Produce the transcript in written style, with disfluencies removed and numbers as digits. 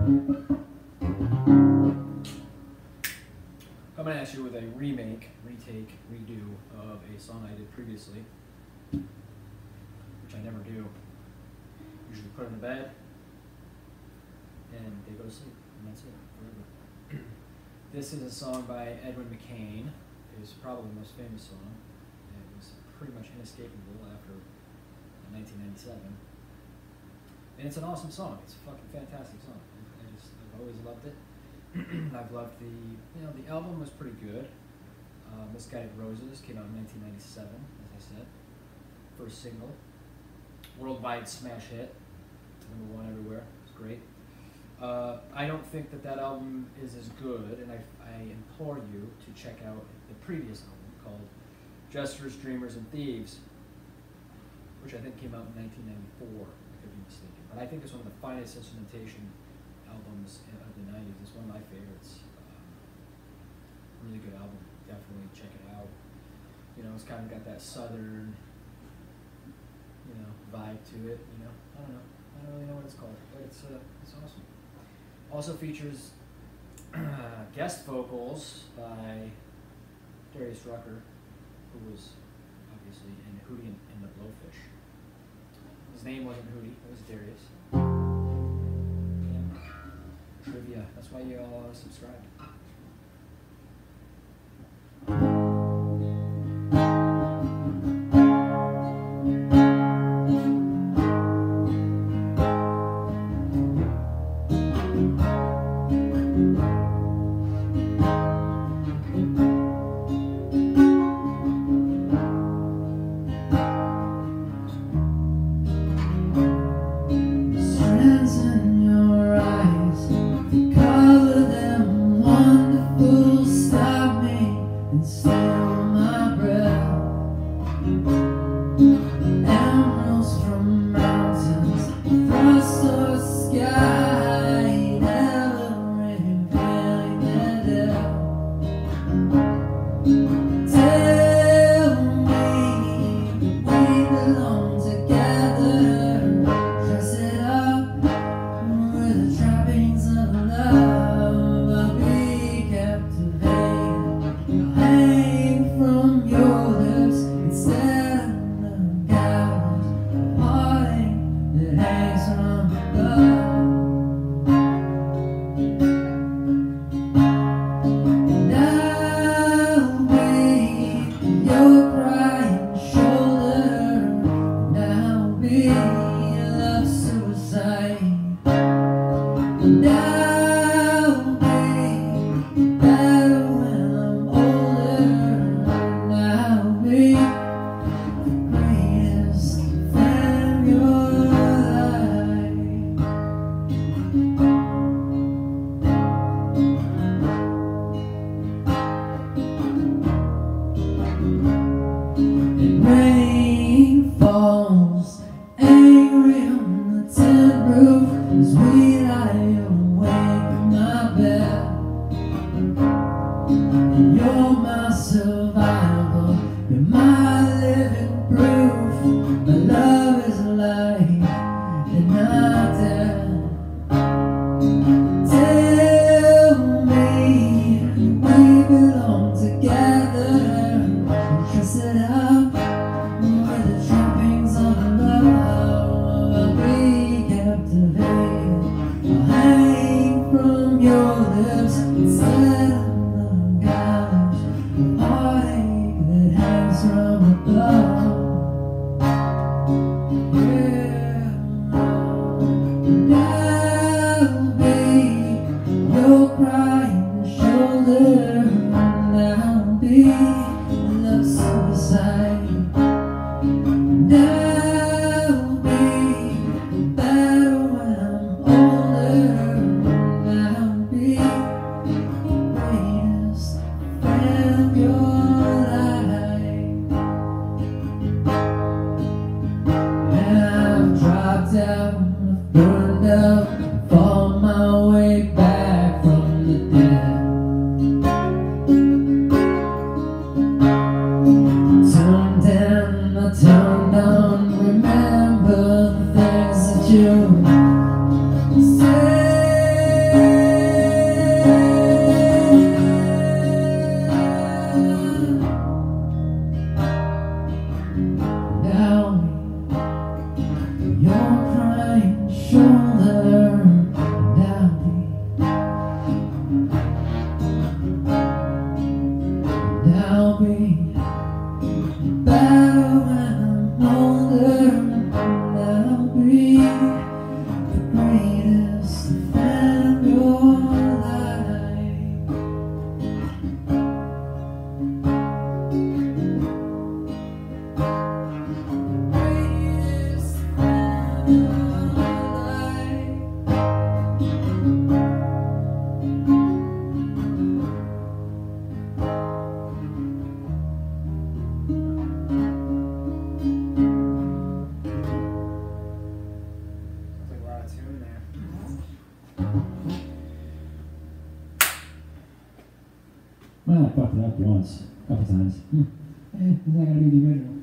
Coming at you with a remake, retake, redo of a song I did previously, which I never do. Usually put them to bed, and they go to sleep, and that's it, forever. This is a song by Edwin McCain. It's probably the most famous song. It was pretty much inescapable after 1997. And it's an awesome song. It's a fucking fantastic song. I've always loved it. I've loved the album was pretty good. Misguided Roses came out in 1997, as I said. First single. Worldwide smash hit. #1 everywhere. It's great. I don't think that album is as good, and I implore you to check out the previous album called Jesters, Dreamers, and Thieves, which I think came out in 1994. I could be mistaken. But I think it's one of the finest instrumentation albums of the 90s. It's one of my favorites. Really good album. Definitely check it out. You know, it's kind of got that southern, vibe to it. I don't know. I don't really know what it's called, but it's awesome. Also features guest vocals by Darius Rucker, who was obviously in Hootie and the Blowfish. His name wasn't Hootie, it was Darius. Yeah. Trivia. That's why you all subscribe. down, burned out. tune there. Well, I fucked it up once, a couple times. Is that gonna be the original?